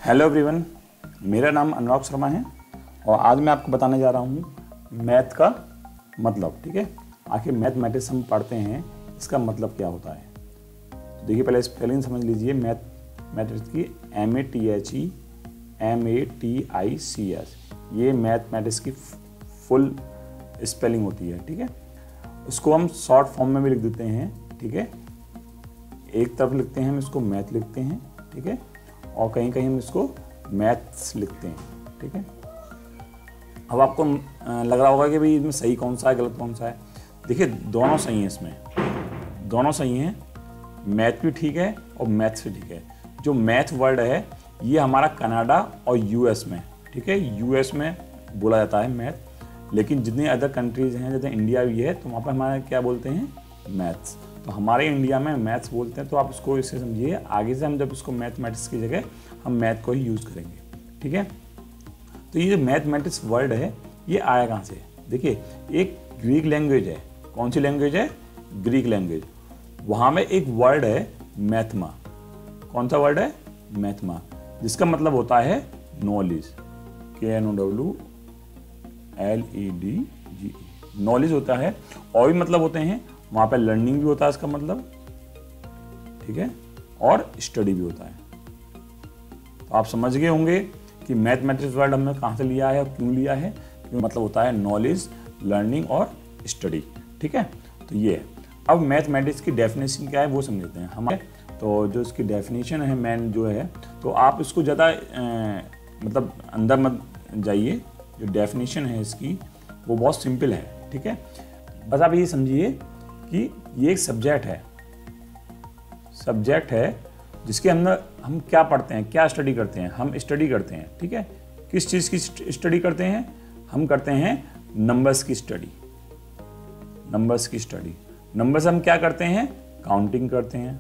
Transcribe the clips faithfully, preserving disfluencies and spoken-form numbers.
Hello everyone, मेरा नाम अनुराग शर्मा है और आज मैं आपको बताने जा रहा हूँ मैथ का मतलब। ठीक है, आखिर मैथमेटिक्स हम पढ़ते हैं, इसका मतलब क्या होता है। तो देखिए, पहले स्पेलिंग समझ लीजिए मैथमेटिक्स की। M A T H E M A T I C S, ये मैथमेटिक्स की फुल स्पेलिंग होती है। ठीक है, उसको हम शॉर्ट फॉर्म में भी लिख देते हैं। ठीक है, एक तरफ लिखते हैं हम इसको मैथ लिखते हैं। ठीक है, और कहीं कहीं हम इसको मैथ्स लिखते हैं। ठीक है, अब आपको लग रहा होगा कि भाई इसमें सही कौन सा है, गलत कौन सा है। देखिए, दोनों सही हैं, इसमें दोनों सही हैं। मैथ भी ठीक है और मैथ्स भी ठीक है। जो मैथ वर्ड है ये हमारा कनाडा और यूएस में, ठीक है, यूएस में बोला जाता है मैथ। लेकिन जितनी अदर कंट्रीज़ हैं, जैसे इंडिया भी है, तो वहाँ पर हमारे क्या बोलते हैं, मैथ्स। तो हमारे इंडिया में मैथ्स बोलते हैं, तो आप इसको इससे समझिए। आगे से हम जब इसको मैथमेटिक्स की जगह हम मैथ को ही यूज़ करेंगे। ठीक है, तो ये जो मैथमेटिक्स वर्ड है ये आया कहाँ से। देखिए, एक ग्रीक लैंग्वेज है। कौन सी लैंग्वेज है? Greek language. वहाँ में एक वर्ड है मैथमा। कौन सा वर्ड है? मैथमा, जिसका मतलब होता है knowledge. K N O W L E D G E, knowledge होता है। और भी मतलब होते हैं, वहाँ पे लर्निंग भी होता है इसका मतलब। ठीक है, और स्टडी भी होता है। तो आप समझ गए होंगे कि मैथमेटिक्स वर्ड हमने कहाँ से लिया है और क्यों लिया है। क्यों मतलब होता है नॉलेज, लर्निंग और स्टडी। ठीक है, तो ये है। अब मैथमेटिक्स की डेफिनेशन क्या है वो समझते हैं हमारे। तो जो इसकी डेफिनेशन है मेन जो है, तो आप इसको ज़्यादा मतलब अंदर मत जाइए। जो डेफिनेशन है इसकी वो बहुत सिंपल है। ठीक है, बस आप ये समझिए कि ये एक सब्जेक्ट है सब्जेक्ट है जिसके अंदर हम क्या पढ़ते हैं, क्या स्टडी करते हैं। हम स्टडी करते हैं। ठीक है, किस चीज़ की स्टडी करते हैं? हम करते हैं नंबर्स की स्टडी। नंबर्स की स्टडी नंबर्स हम क्या करते हैं? काउंटिंग करते हैं।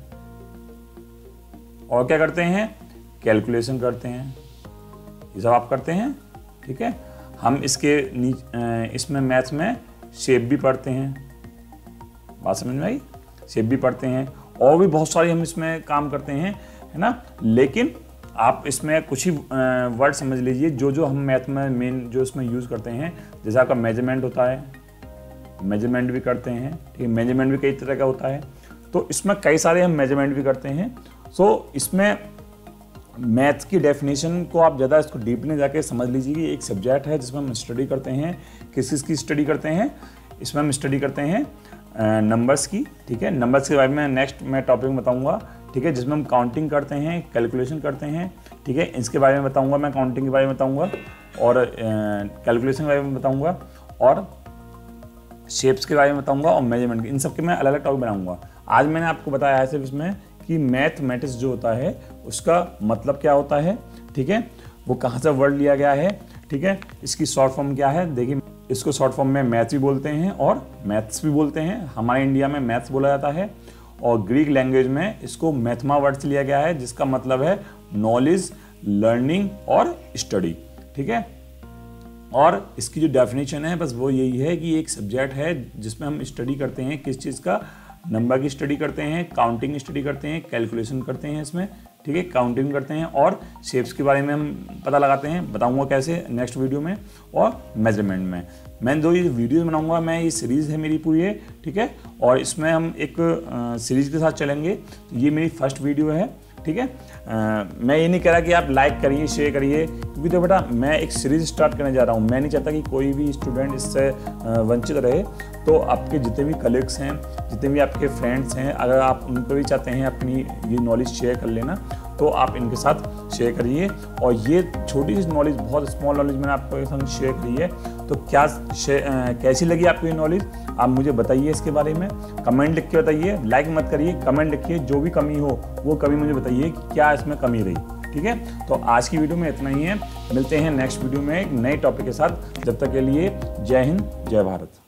और क्या करते हैं? कैलकुलेशन करते हैं। ये सब आप करते हैं। ठीक है, हम इसके इसमें मैथ्स में शेप भी पढ़ते हैं। बात समझ में आई? शेप भी पढ़ते हैं और भी बहुत सारी हम इसमें काम करते हैं, है ना। लेकिन आप इसमें कुछ ही वर्ड समझ लीजिए जो जो हम मैथ में मेन जो इसमें यूज़ करते हैं। जैसे आपका मेजरमेंट होता है, मेजरमेंट भी करते हैं। ठीक है, मेजरमेंट भी कई तरह का होता है, तो इसमें कई सारे हम मेजरमेंट भी करते हैं। सो इसमें मैथ्स की डेफिनेशन को आप ज़्यादा इसको डीपली जाके समझ लीजिए कि एक सब्जेक्ट है जिसमें हम स्टडी करते हैं। किस किस की स्टडी करते हैं? इसमें हम स्टडी करते हैं नंबर्स की। ठीक है, नंबर्स के बारे में नेक्स्ट मैं टॉपिक में बताऊंगा। ठीक है, जिसमें हम काउंटिंग करते हैं, कैलकुलेशन करते हैं। ठीक है, इसके बारे में बताऊंगा मैं, काउंटिंग के बारे में बताऊंगा और कैलकुलेशन के बारे में बताऊंगा और शेप्स के बारे में बताऊंगा और मेजरमेंट के। इन सब के मैं अलग अलग टॉपिक बनाऊंगा। आज मैंने आपको बताया है सिर्फ इसमें कि मैथमेटिक्स जो होता है उसका मतलब क्या होता है। ठीक है, वो कहाँ से वर्ड लिया गया है। ठीक है, इसकी शॉर्ट फॉर्म क्या है। देखिए, इसको शॉर्ट फॉर्म में मैथ भी बोलते हैं और मैथ्स भी बोलते हैं। हमारे इंडिया में मैथ्स बोला जाता है और ग्रीक लैंग्वेज में इसको मैथमा वर्ड से लिया गया है, जिसका मतलब है नॉलेज, लर्निंग और स्टडी। ठीक है, और इसकी जो डेफिनेशन है बस वो यही है कि एक सब्जेक्ट है जिसमें हम स्टडी करते हैं। किस चीज़ का? नंबर की स्टडी करते हैं, काउंटिंग स्टडी करते हैं, कैलकुलेशन करते हैं इसमें। ठीक है, काउंटिंग करते हैं और शेप्स के बारे में हम पता लगाते हैं। बताऊंगा कैसे नेक्स्ट वीडियो में। और मेजरमेंट में मैं दो ये वीडियोस बनाऊंगा। मैं ये सीरीज़ है मेरी पूरी है। ठीक है, और इसमें हम एक सीरीज़ के साथ चलेंगे। तो ये मेरी फर्स्ट वीडियो है। ठीक है, आ, मैं ये नहीं कह रहा कि आप लाइक करिए, शेयर करिए, क्योंकि तो बेटा मैं एक सीरीज़ स्टार्ट करने जा रहा हूँ। मैं नहीं चाहता कि कोई भी स्टूडेंट इससे वंचित रहे। तो आपके जितने भी कलीग्स हैं, जितने भी आपके फ्रेंड्स हैं, अगर आप उन पर भी चाहते हैं अपनी ये नॉलेज शेयर कर लेना, तो आप इनके साथ शेयर करिए। और ये छोटी सी नॉलेज, बहुत स्मॉल नॉलेज मैंने आपके संग शेयर करी है। तो क्या आ, कैसी लगी आपको ये नॉलेज, आप मुझे बताइए इसके बारे में। कमेंट लिख के बताइए, लाइक मत करिए, कमेंट लिखिए। जो भी कमी हो वो कमी मुझे बताइए कि क्या इसमें कमी रही। ठीक है, तो आज की वीडियो में इतना ही है। मिलते हैं नेक्स्ट वीडियो में एक नए टॉपिक के साथ। जब तक के लिए जय हिंद, जय भारत।